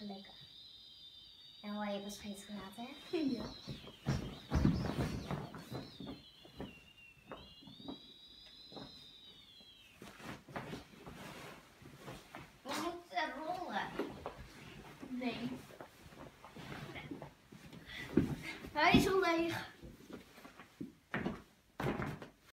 Gelukkig. En waar je bescheid gelaten, hè? Ja. We moeten rollen. Nee. Hij is al leeg.